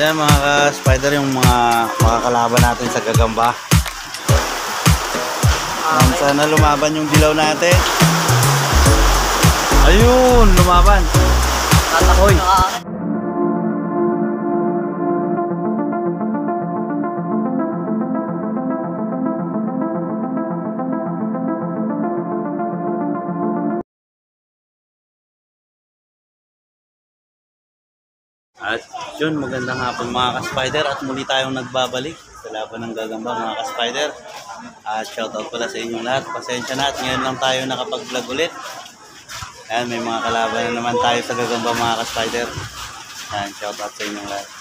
Ayan mga ka-spider, yung mga makakalaban natin sa gagamba. Sana lumaban yung dilaw natin. Ayun, lumaban. Oy. At yun, magandang hapon mga ka-spider, at muli tayong nagbabalik sa laban ng gagamba mga ka-spider. At shoutout pala sa inyong lahat, pasensya na at ngayon lang tayo nakapag-vlog ulit. Ayan, may mga kalaban na naman tayo sa gagamba mga ka-spider. Ayan, shoutout sa inyong lahat.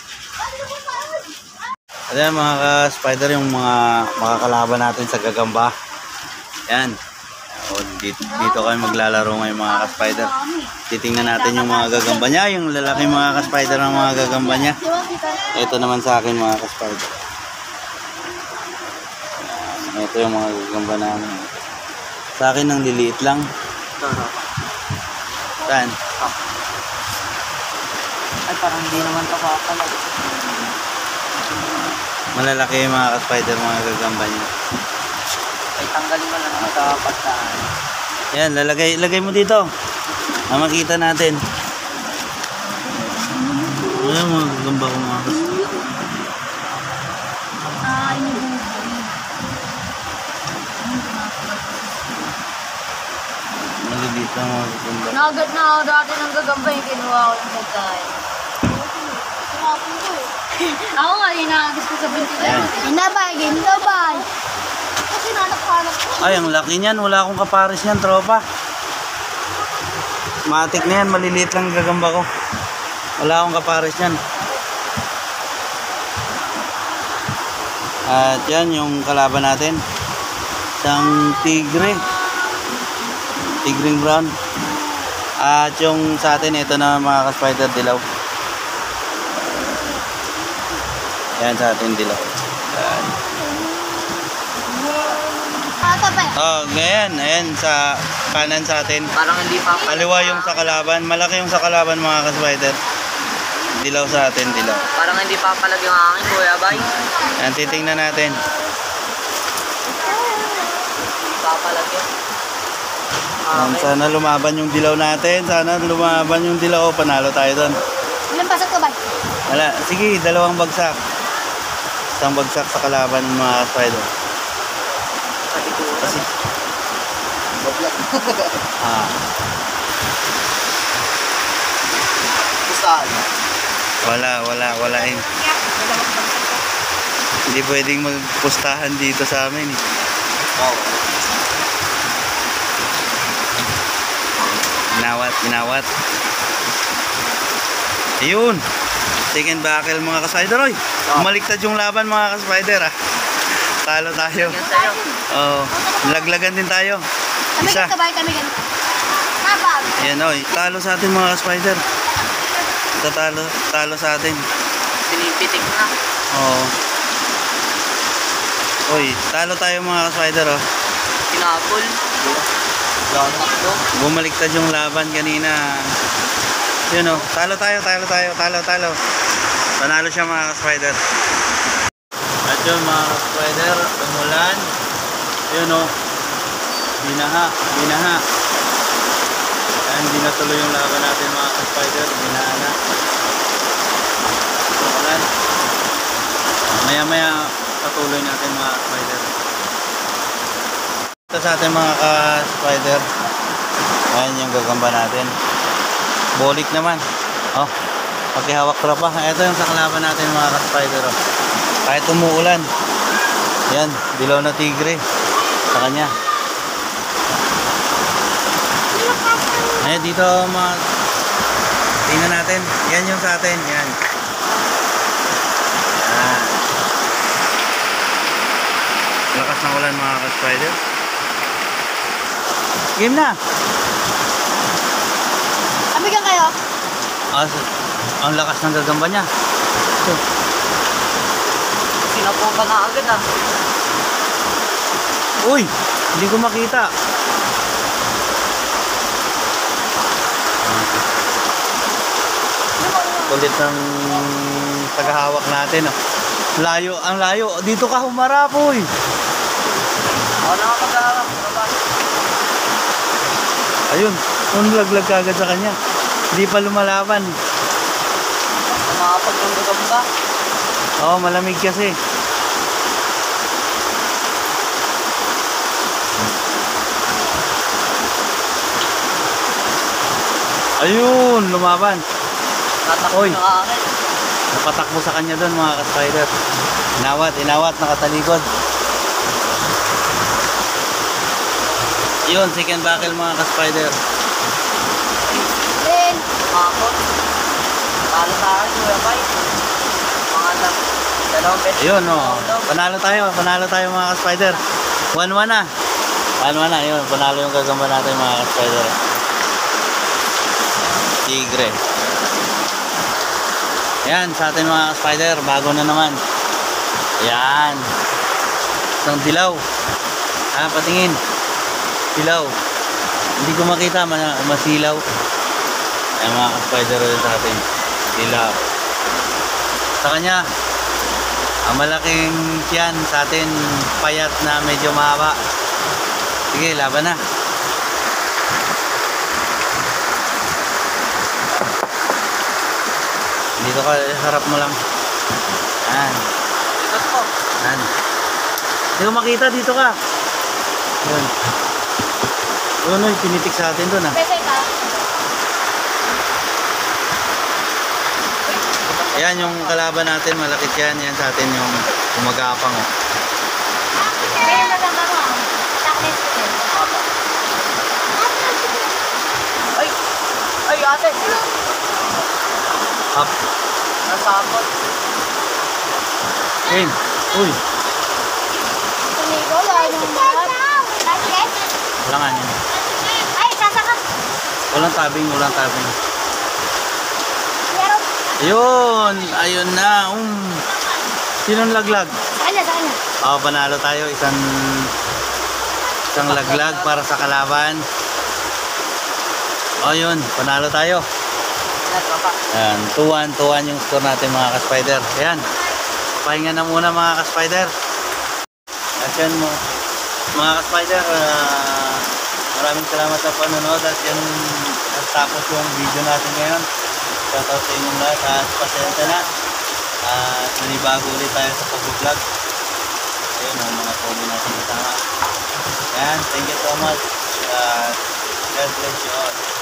Ayan mga ka-spider, yung mga makakalaban natin sa gagamba. Ayan, dito kami maglalaro ngayon mga ka-spider. Titingnan natin yung mga gagamba niya, yung lalaki mga ka-spider ng mga gagamba niya. Ito naman sa akin mga ka-spider. Ito yung mga gagamba namin. Sa akin ang liliit lang. Saan? Ay, parang hindi naman ito kakalag. Malalaki yung mga ka-spider mga gagamba niya. Ay, tanggalin mo lang ito pagkaan. Yan, lagay mo dito. Makita natin. Ayan mga gagamba ko mga ka-spider. Maliliit lang mga gagamba. Nagat na ako dati ng gagamba yung kinuha ko ng pagkain. Ako nga, inaagis ko sa binti lang. Hinabay. Kasi nanak-hanap ko. Ay, ang laki niyan. Wala akong kapares niyan, tropa. Matik na yan. Maliliit lang ang gagamba ko. Wala akong kapares niyan. At yan, yung kalaban natin. Isang tigre. Tigring brown. At yung sa atin, ito na mga ka-spider, dilaw. Yan sa atin, dilaw. Yan. Oh, ngayon, ayan sa kanan sa atin. Parang hindi pa. Kaliwa yung sa kalaban. Malaki yung sa kalaban mga ka-spider. Dilaw sa atin, dilaw. Parang hindi pa palag yung akin, Kuya Bay. Yan, titingnan natin. Hindi pa palag yun. Sana lumaban yung dilaw natin. Sana lumaban yung dilaw. O, panalo tayo doon. Ilan pasok ka ba? Wala. Sige, dalawang bagsak. Isang bagsak sa kalaban ng mga ka-spider. Kasi wala eh. Hindi pwedeng magpustahan dito sa amin. Inawat. Ayun. Second buckle mga ka-spider. Oy, umaliktad yung laban mga ka-spider ah. Talo tayo. Oo. Laglagan din tayo. Isa. Kami ganito. Nabag. Ayan oy. Talo sa atin mga ka-spider. Talo sa atin. Pinipitik na. Oo. Oy, talo tayo mga ka-spider oh. Pinapol. Bumaliktad yung laban kanina. Yun oh. Talo tayo. Panalo siya mga ka-spider. At yun mga ka-spider, umulan. Yun o, binaha. Ayan, hindi na tuloy yung laban natin mga ka-spider, binaha na. Umulan. Maya patuloy natin mga ka-spider. Ito sa atin mga ka-spider. Ayan yung gagamba natin. Bolik naman. Oh, pakihawak tropa. Ito yung sa kalaban natin mga ka-spider oh. Kahit umuulan. Yan, dilaw na tigre sa kanya. Ayan, dito tingnan natin. Yan yung sa atin. Yan. Lakas ng ulan mga ka-spider. Game na. Amigan kayo? Ang lakas ng gagamba niya. Sinapukan na agad ah. Uy, hindi ko makita. Kulit ng tagahawak natin. Oh. Layo, ang layo. Dito ka humarap, uy. Ako na ako mag-aarap. Ayun, laglag ka agad sa kanya. Hindi pa lumalaban. Kumapag ng gagamba. Oo, malamig kasi. Ayun, lumaban. Tatakbo Oy. na akin. Napatakbo sa kanya doon mga ka-spider. Inawat, nakatalikod. Yun, second buckle mga ka-spider. Then, Makakot. Talo sa akin, Kuya Bay. Mga dalawang beses. Ayun, oh. Panalo tayo mga ka-spider. 1-1 na. 1-1 na, yun. Panalo yung gagamba natin mga ka-spider. Tigre. Yan, sa atin mga ka-spider, bago na naman. Yan. Isang dilaw. Patingin. Dilaw. Hindi ko makita, masilaw. Ayan mga ka-spider ulit sa atin. Dilaw. Sa kanya, ang malaking tiyan sa atin, payat na medyo mahaba. Sige, laban na. Dito ka, harap mo lang. Yan. Ikot ko. Yan. Hindi ko makita, dito ka. Yun. Yun, pinitik sa atin doon, ah. pwede ka. Yan yung kalaban natin, malakit yan. Yan sa atin yung gumagapang, oh. Kaya maganda mo. Taklis ko din. Ay! Ay, ate! Up. Nasabot. Game. Uy. Tumigo, lalo ng mga. Taklis? Wala nga yan. Ay, sasaka. Walang tabing. Meron. Ayun. Ayun na. Sinong laglag? Sa kanya. Panalo tayo. Isang laglag para sa kalaban. Yun. Panalo tayo. Ayan. 2-1 yung score natin mga ka-spider. Ayan. Pahinga na muna mga ka-spider. At yan mo. Mga ka-spider, maraming salamat sa panonood at yan tapos yung video natin ngayon. Shoutout sa inyong lahat at pasensya na. At nanibago ulit tayo sa pag-vlog. Ayun ang mga poli natin kasama. Yan, thank you so much. God bless you all.